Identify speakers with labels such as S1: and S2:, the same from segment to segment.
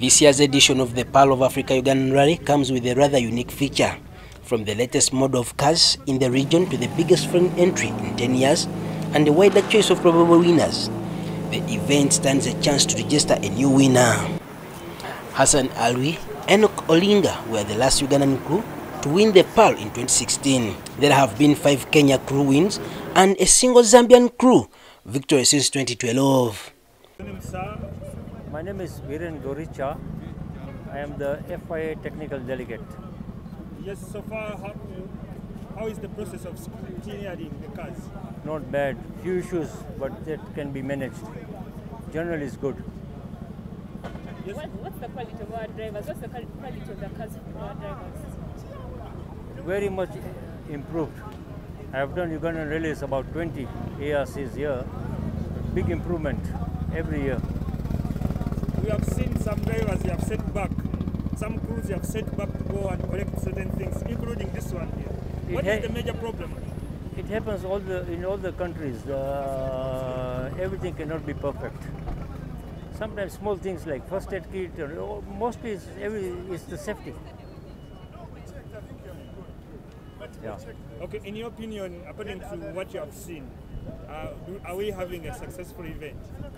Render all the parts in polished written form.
S1: This year's edition of the Pearl of Africa Ugandan Rally comes with a rather unique feature. From the latest model of cars in the region to the biggest foreign entry in 10 years and a wider choice of probable winners, the event stands a chance to register a new winner. Hassan Alwi, Enoch Olinga were the last Ugandan crew to win the Pearl in 2016. There have been 5 Kenya crew wins and a single Zambian crew victory since 2012.
S2: My name is Viren Goricha. I am the FIA technical delegate.
S3: Yes, so far, how is the process of clearing the cars?
S2: Not bad. Few issues, but that can be managed. Generally, is good.
S3: Yes.
S4: What's the quality of our drivers? What's the quality of the cars for our drivers?
S2: Very much improved. I have done Ugandan rallies about 20 ARCs here. Big improvement every year.
S3: We have seen some drivers you have sent back. Some crews you have sent back to go and correct certain things, including this one here. What is the major problem?
S2: It happens in all the countries. Everything cannot be perfect. Sometimes small things like first aid kit, mostly it's the safety. Yeah.
S3: Okay, in your opinion, according to what you have seen, are we having a successful event?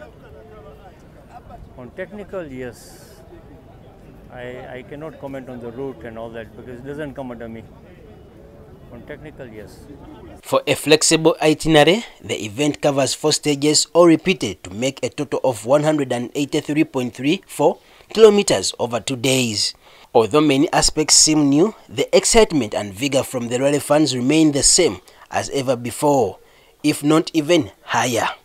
S2: On technical, yes. I cannot comment on the route and all that because it doesn't come under me. On technical, yes.
S1: For a flexible itinerary, the event covers 4 stages all repeated to make a total of 183.34 kilometers over 2 days. Although many aspects seem new, the excitement and vigor from the rally fans remain the same as ever before, if not even higher.